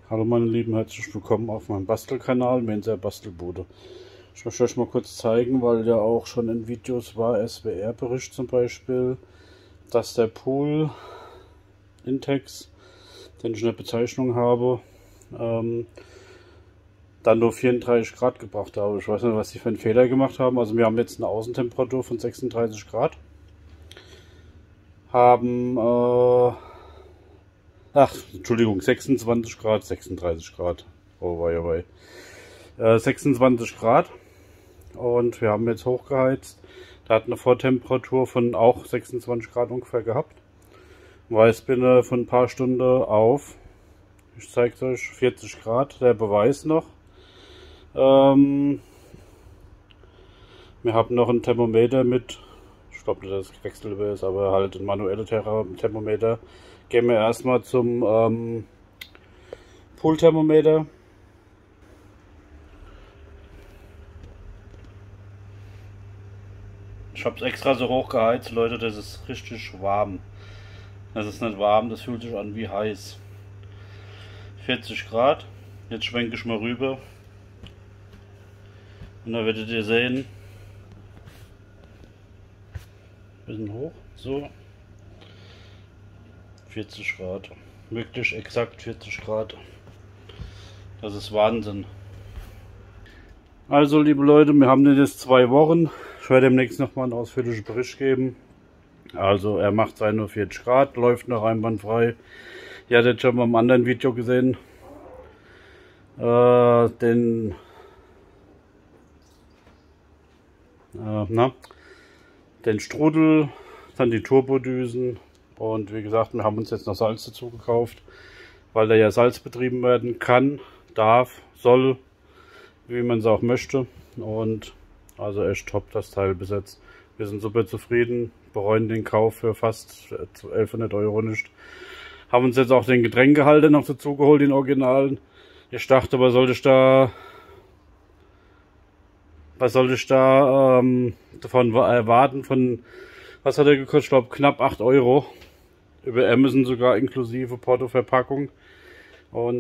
Hallo meine Lieben, herzlich willkommen auf meinem Bastelkanal Menser Bastelbude. Ich möchte euch mal kurz zeigen, weil ja auch schon in Videos war, SWR-Bericht zum Beispiel, dass der Pool Intex, den ich in der Bezeichnung habe, dann nur 34 Grad gebracht habe. Ich weiß nicht, was die für einen Fehler gemacht haben. Also wir haben jetzt eine Außentemperatur von 36 Grad. Entschuldigung, 26 Grad, 36 Grad. Oh wei, oh wei. 26 Grad. Und wir haben jetzt hochgeheizt. Da hat eine Vortemperatur von auch 26 Grad ungefähr gehabt. Weil es bin von ein paar Stunden auf. Ich zeige es euch, 40 Grad, der Beweis noch. Wir haben noch ein Thermometer mit, ich glaube nicht, dass es Quecksilber ist, aber halt ein manuelles Thermometer. Gehen wir erstmal zum Poolthermometer. Ich habe es extra so hoch geheizt, Leute, das ist richtig warm. Das ist nicht warm, das fühlt sich an wie heiß. 40 Grad. Jetzt schwenke ich mal rüber. Und da werdet ihr sehen. Bisschen hoch, so. 40 Grad. Wirklich exakt 40 Grad. Das ist Wahnsinn. Also liebe Leute, wir haben den jetzt 2 Wochen. Ich werde demnächst nochmal einen ausführlichen Bericht geben. Also er macht seine 40 Grad, läuft noch einwandfrei. Ihr hattet schon mal im anderen Video gesehen. Den Strudel, dann die Turbodüsen. Und wie gesagt, wir haben uns jetzt noch Salz dazu gekauft, weil da ja Salz betrieben werden kann, darf, soll, wie man es auch möchte. Und also echt top das Teil bis jetzt. Wir sind super zufrieden, bereuen den Kauf für fast 1100 Euro nicht. Haben uns jetzt auch den Getränkehalter noch dazu geholt, den Originalen. Ich dachte, was soll ich da davon erwarten? Von, was hat er gekostet? Ich glaube knapp 8 Euro. Über Amazon sogar inklusive Porto-Verpackung. Und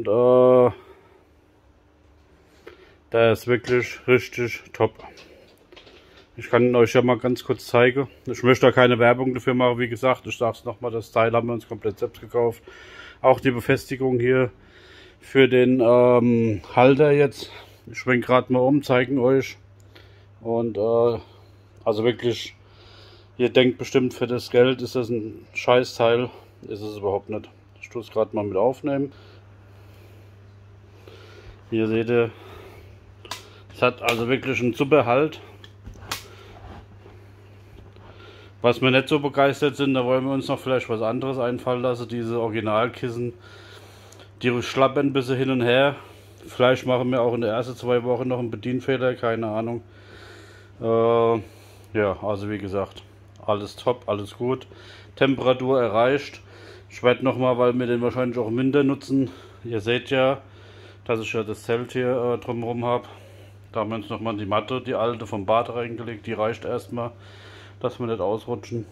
der ist wirklich richtig top. Ich kann ihn euch ja mal ganz kurz zeigen. Ich möchte da keine Werbung dafür machen, wie gesagt. Ich sage es nochmal, das Teil haben wir uns komplett selbst gekauft. Auch die Befestigung hier für den Halter jetzt. Ich schwenke gerade mal um, zeigen euch. Und also wirklich, ihr denkt bestimmt, für das Geld ist das ein Scheißteil. Ist es überhaupt nicht. Ich tue es gerade mal mit aufnehmen. Hier seht ihr, es hat also wirklich einen super Halt. Was wir nicht so begeistert sind, da wollen wir uns noch vielleicht was anderes einfallen lassen. Diese Originalkissen, die schlappern ein bisschen hin und her. Vielleicht machen wir auch in den ersten 2 Wochen noch einen Bedienfehler, keine Ahnung. Ja, also wie gesagt, alles top, alles gut. Temperatur erreicht. Ich werde nochmal, weil wir den wahrscheinlich auch im Winter nutzen. Ihr seht ja, dass ich ja das Zelt hier drumherum habe. Da haben wir uns nochmal die Matte, die alte vom Bad reingelegt. Die reicht erstmal, dass wir nicht ausrutschen.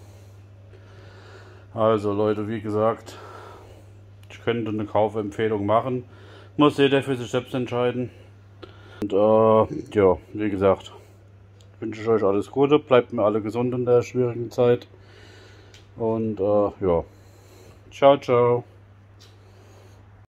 Also Leute, wie gesagt, ich könnte eine Kaufempfehlung machen. Muss jeder für sich selbst entscheiden. Und ja, wie gesagt, wünsche ich euch alles Gute, bleibt mir alle gesund in der schwierigen Zeit. Und ja, ciao, ciao.